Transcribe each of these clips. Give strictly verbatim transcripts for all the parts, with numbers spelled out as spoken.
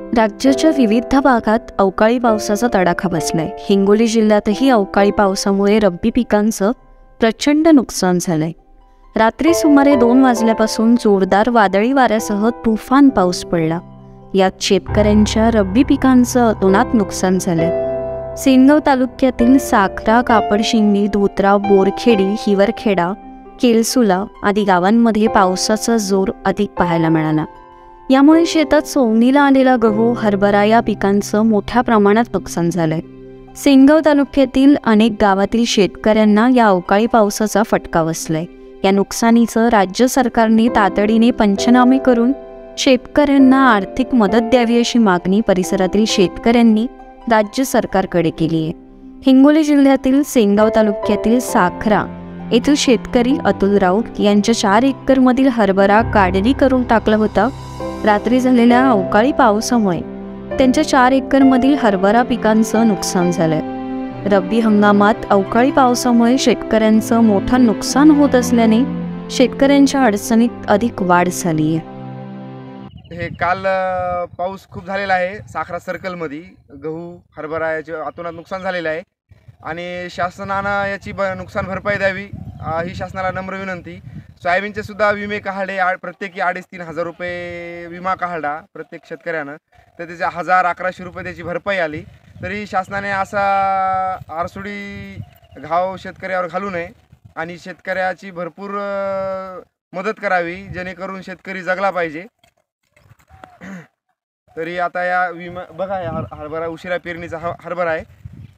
राज्याच्या विविध भागात अवकाळी पावसाचा तडाखा बसलाय। हिंगोली जिल्ह्यातही अवकाळी पावसामुळे रब्बी पिकांचं प्रचंड नुकसान झालंय। रात्री सुमारे दोन वाजल्यापासून जोरदार वादळी वाऱ्यासह तुफान पाऊस पडला। यात शेतकऱ्यांच्या रब्बी पिकांचं अतोनात नुकसान झालंय। सेनगाव तालुक्यातील साखरा, कापडशिंगणी, धोत्रा, बोरखेडी, हिवरखेडा, केलसुला आदी गावांमध्ये पावसाचा जोर अधिक पाहायला मिळाला। यामुळे शेतात सोंगणीला आलेला गहू, हरभरा या पिकांचं मोठ्या प्रमाणात नुकसान झालंय। सेनगाव तालुक्यातील अनेक गावातील शेतकऱ्यांना या अवकाळी पावसाचा फटका बसलाय। या नुकसानीचं राज्य सरकारने तातडीने पंचनामे करून शेतकऱ्यांना आर्थिक मदत द्यावी अशी मागणी परिसरातील शेतकऱ्यांनी राज्य सरकारकडे केली आहे। हिंगोली जिल्ह्यातील सेनगाव तालुक्यातील साखरा येथील शेतकरी अतुल राऊत यांच्या चार एकरमधील हरभरा काढणी करून टाकला होता। रात्री झालेल्या अवकाळी पावसामुळे त्यांच्या चार एकरमधील हरभरा पिकांचं नुकसान झालंय। रब्बी हंगामात अवकाळी पावसामुळे शेतकऱ्यांचं मोठं नुकसान होत असल्याने शेतकऱ्यांच्या अडचणीत अधिक वाढ झाली आहे। हे काल पाऊस खूप झालेला आहे। साखरा सर्कलमध्ये गहू, हरभरा याचे अतोनात नुकसान झालेलं आहे आणि शासनानं याची ब नुकसान भरपाई द्यावी ही शासनाला नम्र विनंती। सोयाबीनचे सुद्धा विमे काढले, प्रत्येकी अडीच तीन हजार रुपये विमा काढला प्रत्येक शेतकऱ्यानं, तर त्याचे हजार अकराशे रुपये त्याची भरपाई आली। तरी शासनाने असा आरसुडी घाव शेतकऱ्यावर घालू नये आणि शेतकऱ्याची भरपूर मदत करावी, जेणेकरून शेतकरी जगला पाहिजे। तरी आता या विमा बघा, हरभरा उशिरा पेरणीचा हरभरा आहे,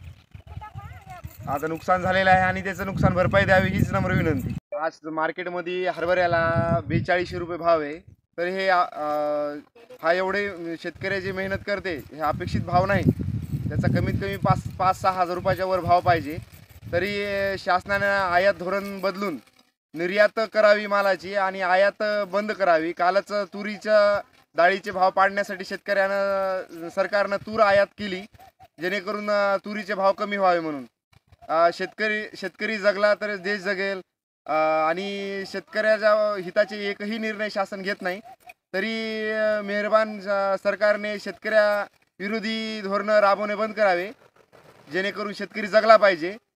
आता नुकसान झालेलं आहे आणि त्याचं नुकसान भरपाई द्यावी हीच नम्र विनंती। आज मार्केटमध्ये हरभऱ्याला बेचाळीसशे रुपये भाव आहे, तर हे हा एवढे शेतकऱ्याची मेहनत करते, हे अपेक्षित भाव नाही, त्याचा कमीत कमी पाच पाच सहा हजार रुपयाच्या वर भाव पाहिजे। तरी शासनाने आयात धोरण बदलून निर्यात करावी मालाची आणि आयात बंद करावी। कालच तुरीच्या डाळीचे भाव पाडण्यासाठी शेतकऱ्यानं सरकारनं तूर आयात केली, जेणेकरून तुरीचे भाव कमी व्हावे म्हणून। शेतकरी शेतकरी जगला तर देश जगेल आणि शेतकऱ्याच्या हिताचे एकही निर्णय शासन घेत नाही। तरी मेहरबान सरकारने शेतकऱ्या विरोधी धोरण राबवणे बंद करावे, जेणेकरून शेतकरी जगला पाहिजे।